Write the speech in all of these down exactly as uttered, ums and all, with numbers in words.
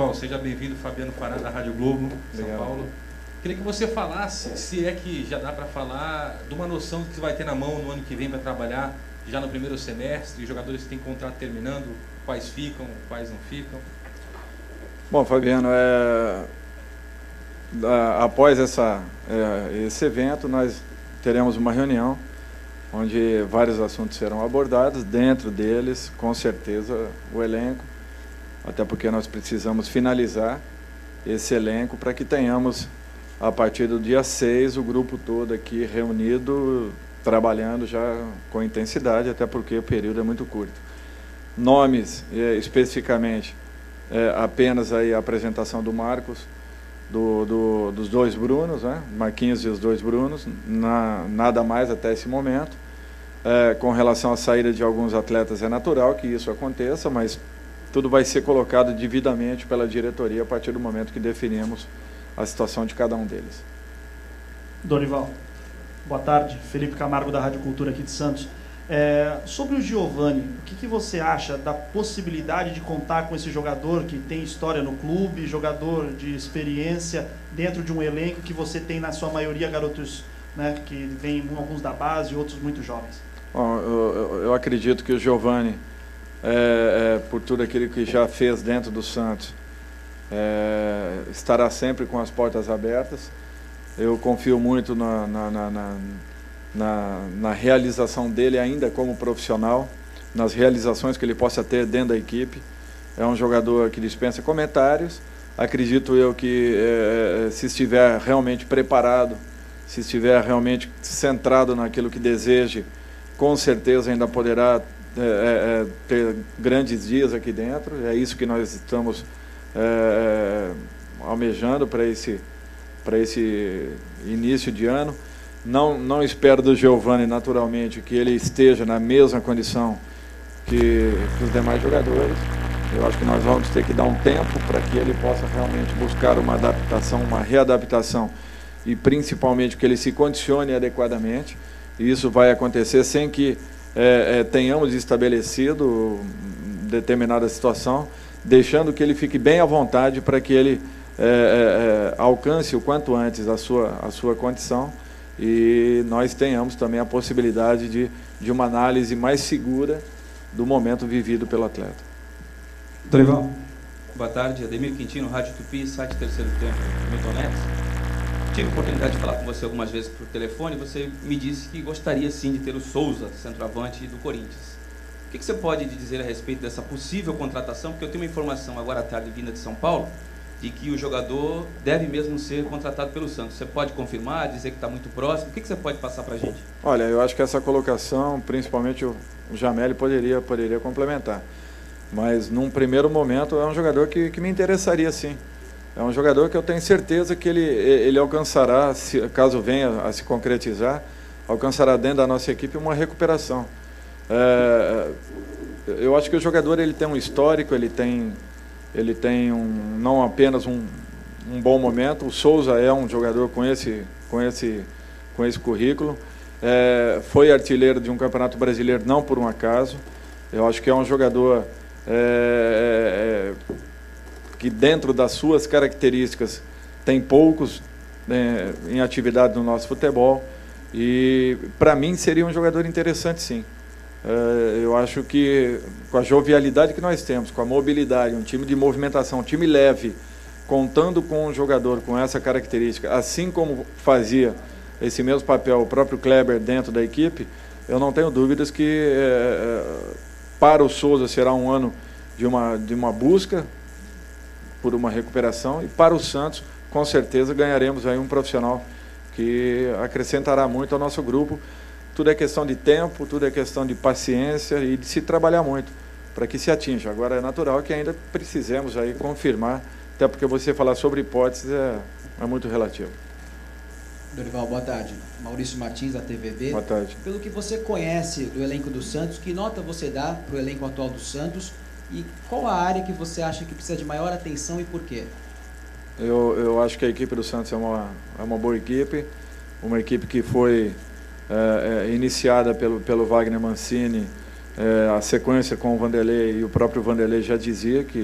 Dorival, seja bem-vindo, Fabiano Pará, da Rádio Globo, São Obrigado. Paulo. Queria que você falasse, se é que já dá para falar, de uma noção que você vai ter na mão no ano que vem para trabalhar, já no primeiro semestre, os jogadores que têm contrato terminando, quais ficam, quais não ficam. Bom, Fabiano, é, após essa, é, esse evento, nós teremos uma reunião onde vários assuntos serão abordados, dentro deles, com certeza, o elenco, até porque nós precisamos finalizar esse elenco para que tenhamos, a partir do dia seis, o grupo todo aqui reunido, trabalhando já com intensidade, até porque o período é muito curto. Nomes, é, especificamente, é, apenas aí a apresentação do Marcos, do, do, dos dois Brunos, né? Marquinhos e os dois Brunos, na, nada mais até esse momento. É, com relação à saída de alguns atletas, é natural que isso aconteça, mas tudo vai ser colocado devidamente pela diretoria a partir do momento que definimos a situação de cada um deles. Dorival, boa tarde. Felipe Camargo, da Rádio Cultura aqui de Santos. É, sobre o Giovani, o que, que você acha da possibilidade de contar com esse jogador que tem história no clube, jogador de experiência dentro de um elenco que você tem na sua maioria garotos, né, que vêm alguns da base e outros muito jovens? Bom, eu, eu acredito que o Giovani, é, é, por tudo aquilo que já fez dentro do Santos, é, estará sempre com as portas abertas. Eu confio muito na, na, na, na, na, na realização dele ainda como profissional, nas realizações que ele possa ter dentro da equipe. É um jogador que dispensa comentários. Acredito eu que, é, se estiver realmente preparado, se estiver realmente centrado naquilo que deseje, com certeza ainda poderá é, é, ter grandes dias aqui dentro. É isso que nós estamos é, almejando para esse, para esse início de ano. Não, não espero do Giovani, naturalmente, que ele esteja na mesma condição que, que os demais jogadores. Eu acho que nós vamos ter que dar um tempo para que ele possa realmente buscar uma adaptação, uma readaptação, e principalmente que ele se condicione adequadamente. E isso vai acontecer sem que é, é, tenhamos estabelecido determinada situação, deixando que ele fique bem à vontade para que ele é, é, alcance o quanto antes a sua, a sua condição, e nós tenhamos também a possibilidade de, de uma análise mais segura do momento vivido pelo atleta. Dorival. Boa tarde, Ademir Quintino, Rádio Tupi, site Terceiro Tempo, Milton Neves. Tive a oportunidade de falar com você algumas vezes por telefone, e você me disse que gostaria sim de ter o Souza, centroavante do Corinthians. O que você pode dizer a respeito dessa possível contratação? Porque eu tenho uma informação agora à tarde vinda de São Paulo, de que o jogador deve mesmo ser contratado pelo Santos. Você pode confirmar, dizer que está muito próximo? O que você pode passar para a gente? Olha, eu acho que essa colocação, principalmente o Jameli, poderia, poderia complementar. Mas, num primeiro momento, é um jogador que, que me interessaria, sim. É um jogador que eu tenho certeza que ele, ele alcançará, se, caso venha a se concretizar, alcançará dentro da nossa equipe uma recuperação. É, eu acho que o jogador ele tem um histórico, ele tem, ele tem um, não apenas um, um bom momento. O Souza é um jogador com esse, com esse, com esse currículo. É, foi artilheiro de um campeonato brasileiro, não por um acaso. Eu acho que é um jogador é, é, que, dentro das suas características, tem poucos né, em atividade no nosso futebol. E, para mim, seria um jogador interessante, sim. É, eu acho que, com a jovialidade que nós temos, com a mobilidade, um time de movimentação, um time leve, contando com um jogador com essa característica, assim como fazia esse mesmo papel o próprio Kleber dentro da equipe, eu não tenho dúvidas que é, para o Souza será um ano de uma, de uma busca por uma recuperação, e para o Santos, com certeza, ganharemos aí um profissional que acrescentará muito ao nosso grupo. Tudo é questão de tempo, tudo é questão de paciência e de se trabalhar muito para que se atinja. Agora, é natural que ainda precisemos aí confirmar, até porque você falar sobre hipóteses é, é muito relativo. Dorival, boa tarde. Maurício Martins, da T V B. Boa tarde. Pelo que você conhece do elenco do Santos, que nota você dá para o elenco atual do Santos e qual a área que você acha que precisa de maior atenção e por quê? Eu, eu acho que a equipe do Santos é uma, é uma boa equipe, uma equipe que foi é, é, iniciada pelo, pelo Wagner Mancini, é, a sequência com o Vanderlei, e o próprio Vanderlei já dizia que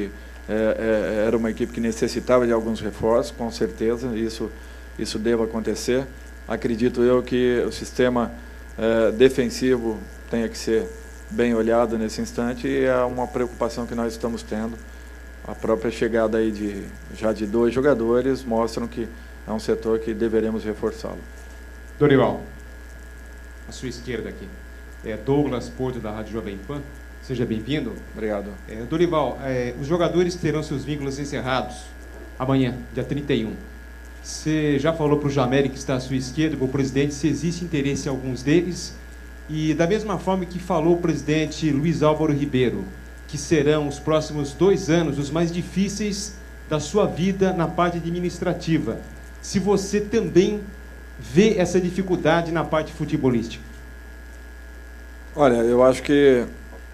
é, é, era uma equipe que necessitava de alguns reforços, com certeza, isso, isso deve acontecer. Acredito eu que o sistema é, defensivo tenha que ser bem olhado nesse instante e é uma preocupação que nós estamos tendo. A própria chegada aí de, já de dois jogadores mostram que é um setor que deveremos reforçá-lo. Dorival, à sua esquerda aqui, é Douglas Porto, da Rádio Jovem Pan. Seja bem-vindo. Obrigado. É, Dorival, é, os jogadores terão seus vínculos encerrados amanhã, dia trinta e um. Você já falou para o Jamel, que está à sua esquerda, para o presidente, se existe interesse em alguns deles. E da mesma forma que falou o presidente Luiz Álvaro Ribeiro, que serão os próximos dois anos os mais difíceis da sua vida na parte administrativa. Se você também vê essa dificuldade na parte futebolística. Olha, eu acho que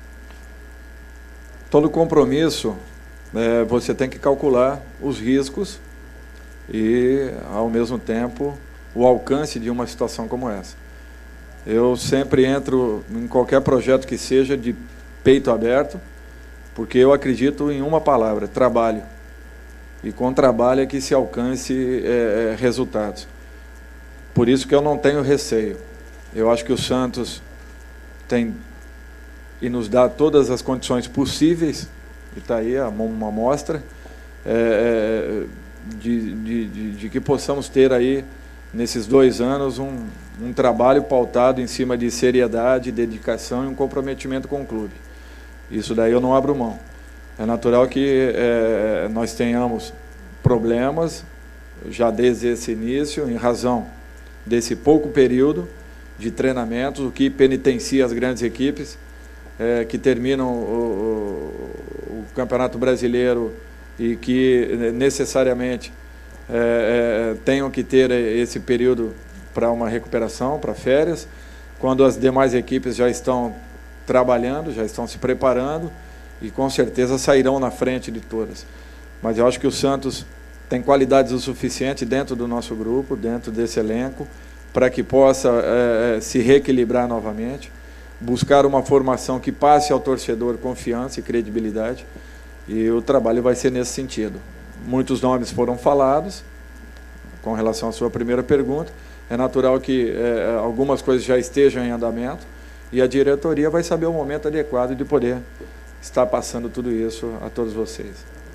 todo compromisso, é, você tem que calcular os riscos e, ao mesmo tempo, o alcance de uma situação como essa. Eu sempre entro em qualquer projeto que seja de peito aberto, porque eu acredito em uma palavra, trabalho. E com trabalho é que se alcance é, resultados. Por isso que eu não tenho receio. Eu acho que o Santos tem e nos dá todas as condições possíveis, e está aí uma amostra, é, de, de, de, de que possamos ter aí, nesses dois anos, um, um trabalho pautado em cima de seriedade, dedicação e um comprometimento com o clube. Isso daí eu não abro mão. É natural que é, nós tenhamos problemas, já desde esse início, em razão desse pouco período de treinamentos, o que penitencia as grandes equipes, é, que terminam o, o, o Campeonato Brasileiro e que necessariamente é, é, tenham que ter esse período para uma recuperação, para férias, quando as demais equipes já estão trabalhando, já estão se preparando e com certeza sairão na frente de todas. Mas eu acho que o Santos tem qualidades o suficiente dentro do nosso grupo, dentro desse elenco, para que possa é, se reequilibrar novamente, buscar uma formação que passe ao torcedor confiança e credibilidade, e o trabalho vai ser nesse sentido. Muitos nomes foram falados com relação à sua primeira pergunta. É natural que é, algumas coisas já estejam em andamento e a diretoria vai saber o momento adequado de poder estar passando tudo isso a todos vocês.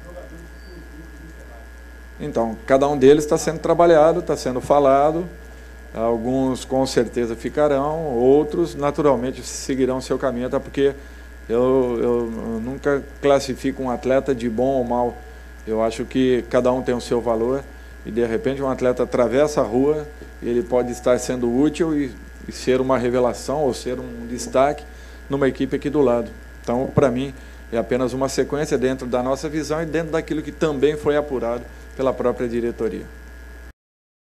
Então, cada um deles está sendo trabalhado, está sendo falado. Alguns com certeza ficarão, outros naturalmente seguirão seu caminho, até porque eu, eu nunca classifico um atleta de bom ou mal. Eu acho que cada um tem o seu valor e de repente um atleta atravessa a rua e ele pode estar sendo útil e, e ser uma revelação ou ser um destaque numa equipe aqui do lado. Então, para mim, é apenas uma sequência dentro da nossa visão e dentro daquilo que também foi apurado pela própria diretoria.